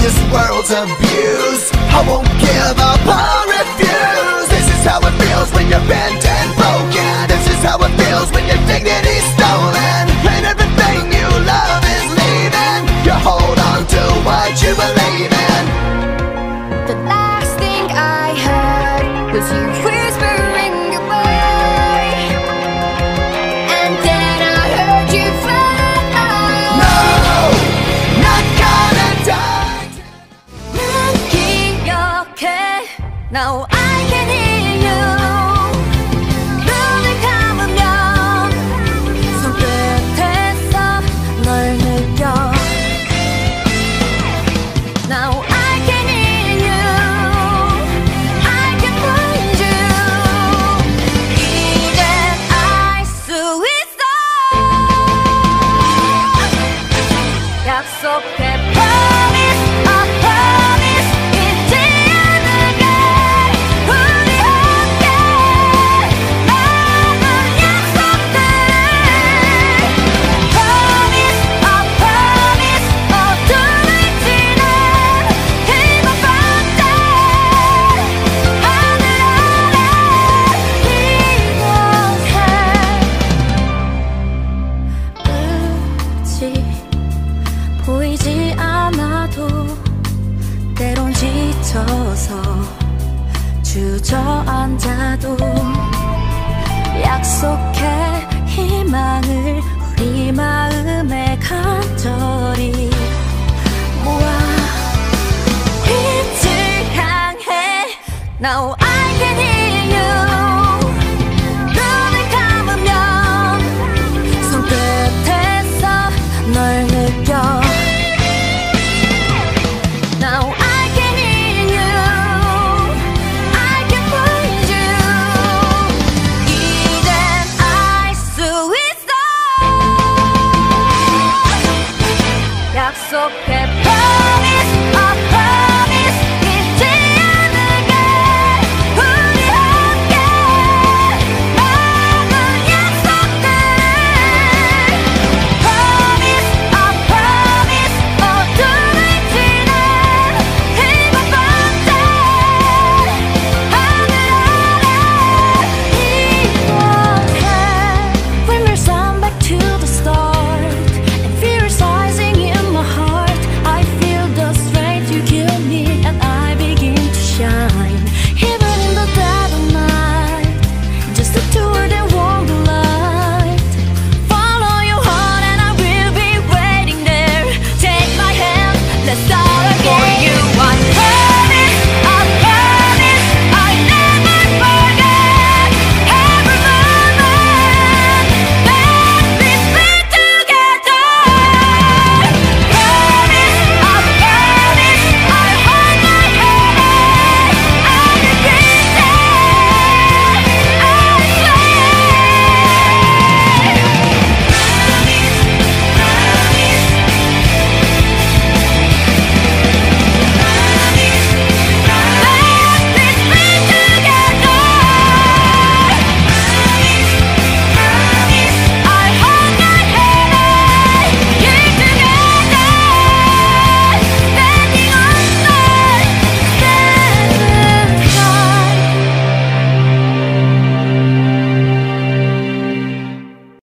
this world's abuse. I won't give up or refuse. This is how it feels when you're bent and broken. This is how it feels when your dignity's stolen and everything you love is leaving. You hold on to what you believe in. The last thing I heard was you whispering goodbye, and then I heard you fly. No, not gonna die. 난 기억해. Now I can hear you. 눈을 감으면 손끝에서 널 느껴. Now I can hear you. I can find you. 이제 알 수 있어. 약속해. Promise, I promise. 잊지 않을게. 우리 함께 많은 약속들. Promise, I promise. 어둠을 지나 희망 반대 하늘 아래 이곳에 끝이 보이지 않아도 때론 지쳐서 주저앉아도 약속해 희망을 우리 마음에 간절히 모아 빛을 향해. Now I can hear you. 눈을 감으면 손끝에서 널 느껴. Now I can hear you. I can find you. 이젠 알 수 있어. 약속해.